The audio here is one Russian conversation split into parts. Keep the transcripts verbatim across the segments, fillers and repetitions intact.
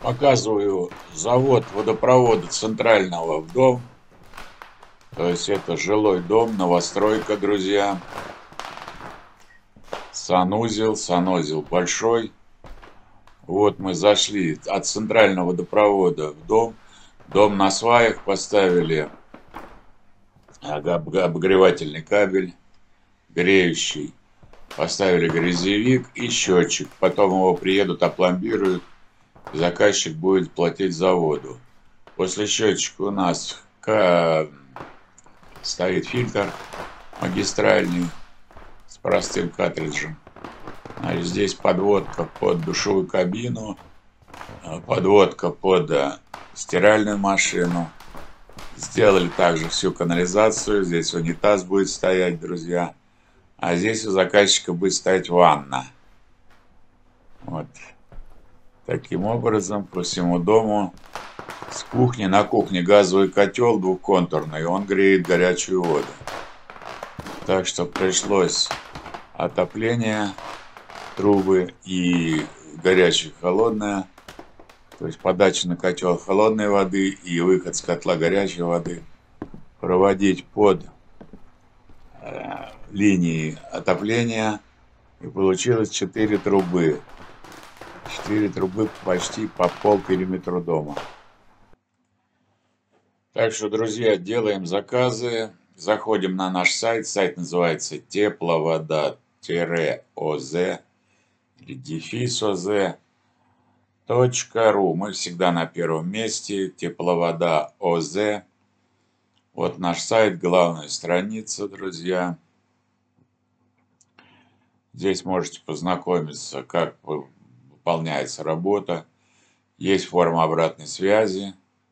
Показываю завод водопровода центрального в дом. То есть это жилой дом, новостройка, друзья. Санузел, санузел большой. Вот мы зашли от центрального водопровода в дом. Дом на сваях, поставили обогревательный кабель, греющий. Поставили грязевик и счетчик. Потом его приедут, опломбируют. Заказчик будет платить за воду. После счетчика у нас стоит фильтр магистральный с простым картриджем. Значит, здесь подводка под душевую кабину, подводка под стиральную машину. Сделали также всю канализацию. Здесь унитаз будет стоять, друзья. А здесь у заказчика будет стоять ванна. Вот. Таким образом, по всему дому. С кухни, на кухне газовый котел двухконтурный, он греет горячую воду. Так что пришлось отопление, трубы и горячее, холодное. То есть подача на котел холодной воды и выход с котла горячей воды проводить под э, линией отопления. И получилось четыре трубы. четыре трубы почти по пол периметра дома. Так что, друзья, делаем заказы. Заходим на наш сайт. Сайт называется тепловода-оз или дефис оз точка ру. Мы всегда на первом месте. Тепловода оз. Вот наш сайт, главная страница, друзья. Здесь можете познакомиться, как выполняется работа. Есть форма обратной связи.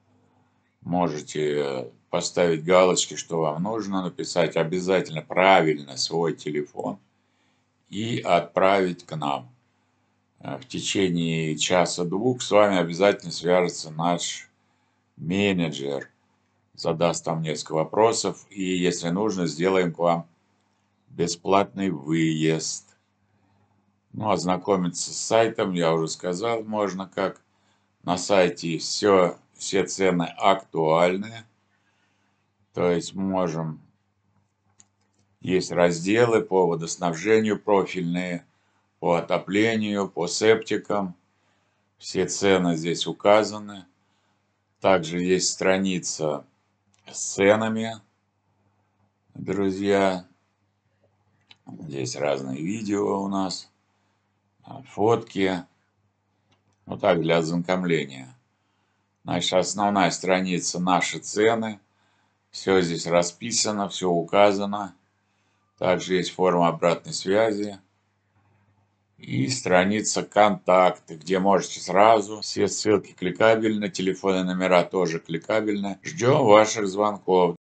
Можете поставить галочки, что вам нужно, написать обязательно правильно свой телефон и отправить к нам. В течение часа-двух с вами обязательно свяжется наш менеджер, задаст вам несколько вопросов, и если нужно, сделаем к вам бесплатный выезд. Ну, ознакомиться с сайтом, я уже сказал, можно как. На сайте все, все цены актуальны. То есть можем, есть разделы по водоснабжению профильные, по отоплению, по септикам. Все цены здесь указаны. Также есть страница с ценами, друзья. Здесь разные видео у нас, фотки. Вот так для ознакомления. Значит, основная страница «Наши цены». Все здесь расписано, все указано. Также есть форма обратной связи. И страница «Контакты», где можете сразу. Все ссылки кликабельны, телефоны, номера тоже кликабельны. Ждем ваших звонков.